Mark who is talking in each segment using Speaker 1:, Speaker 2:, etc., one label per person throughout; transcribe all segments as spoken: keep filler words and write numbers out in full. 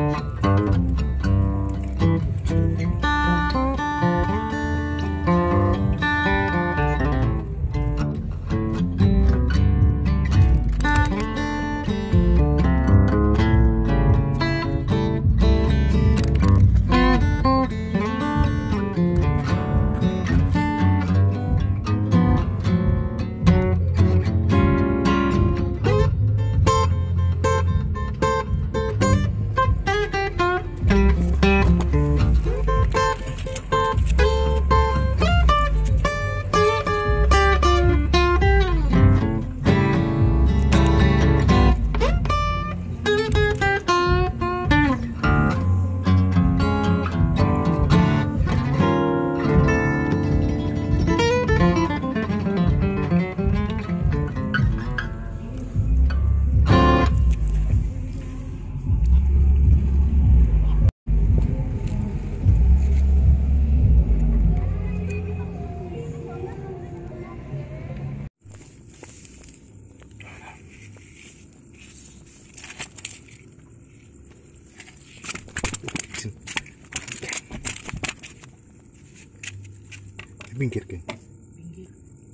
Speaker 1: Pinggir ke?
Speaker 2: Pinggir.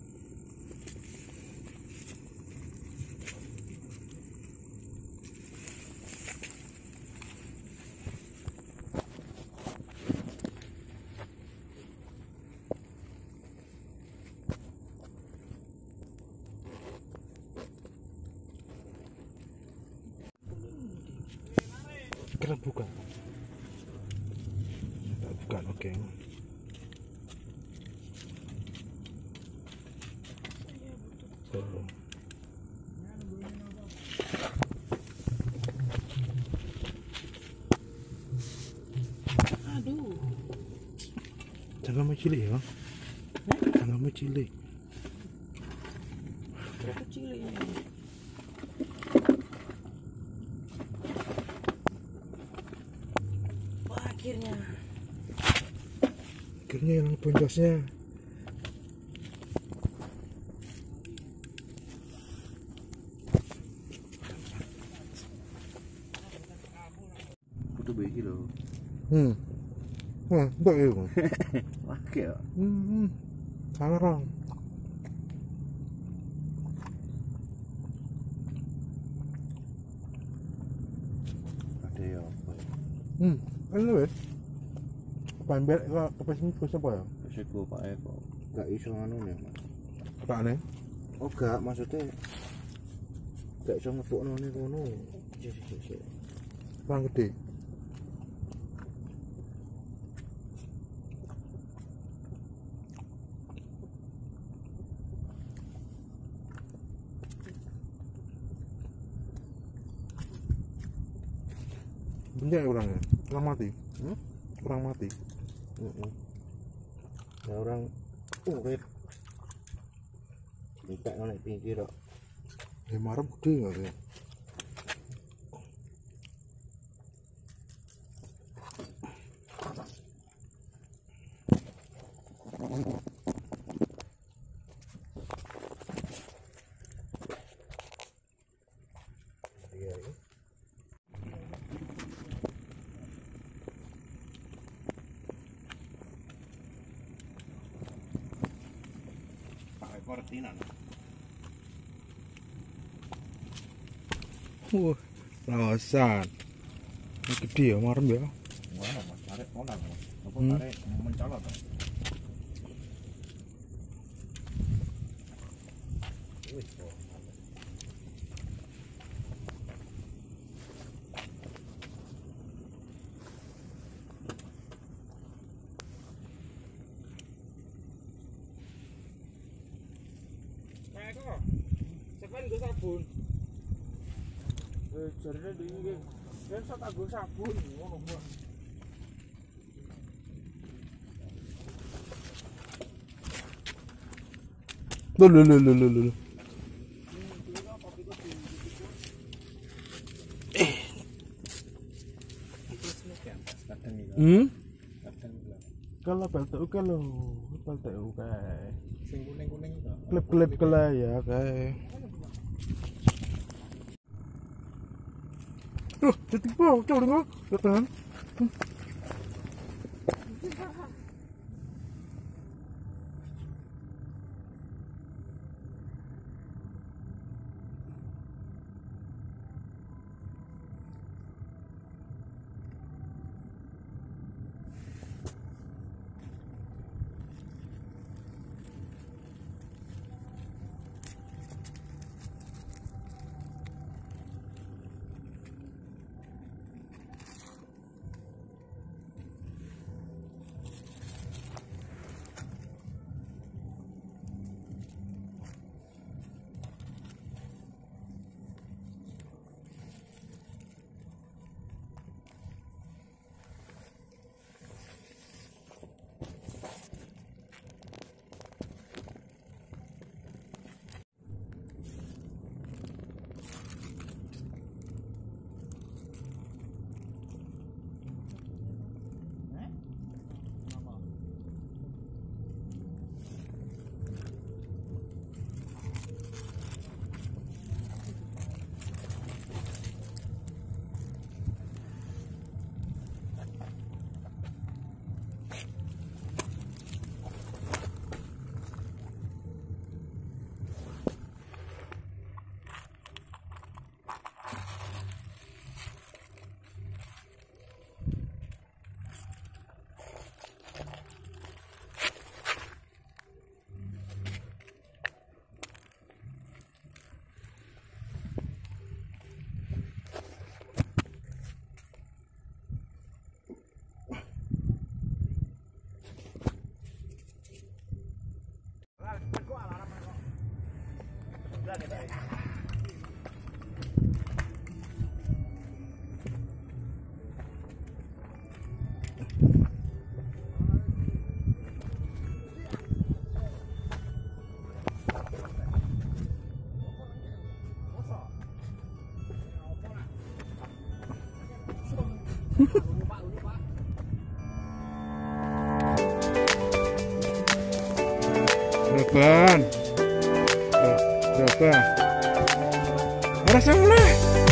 Speaker 1: Kira bukan. Bukan, oke. Okay. Oh.
Speaker 2: Aduh.
Speaker 1: Jangan mau cilik ya. Jangan mau cilik.
Speaker 2: Berapa ciliknya? Wah, akhirnya.
Speaker 1: Akhirnya hilang boncosnya.
Speaker 3: Foto begini loh.
Speaker 1: Hmm. Wah, enggak ya, Bang.
Speaker 3: Pakai ya.
Speaker 1: Hmm. Sarang.
Speaker 3: Ada ya.
Speaker 1: Hmm. Anu wes. Pembel apa sih kok apa ya?
Speaker 3: Resiko Pak Eko. Enggak iso anu nih, Mas.
Speaker 1: Apa aneh?
Speaker 3: Oh, enggak, maksudnya enggak iso ngebukno nih kono. Yes, yes, yes.
Speaker 1: Kurang gede. Bener orangnya, orang mati.
Speaker 3: Hmm?
Speaker 1: Orang mati.
Speaker 3: Heeh. Ya orang uh kayak minta naik pinggir kok.
Speaker 1: Ya marah gede enggak ya?
Speaker 3: Iya, ya. Kortinan.
Speaker 1: Wah, lawasan. Ini gede ya, marem ya.
Speaker 3: Mana Mas? Tarik molang Mas. Apa
Speaker 1: Hmm.
Speaker 3: tarik mencolot? Wih, kok.
Speaker 2: Nah, kok. Sampeyan nggo sabun.
Speaker 3: Eh, jarene iki. Wis tak nggo sabun ngono kok.
Speaker 1: Loh, loh, loh, loh, loh, loh. Hmm? Kalau belte oke lo, belte oke.
Speaker 3: Sing kuning-kuning to.
Speaker 1: Klip-klip kela ya, kayak. Tuh, jadi bocor enggak? Tahan. Berapa? Berapa? Rasa mulai.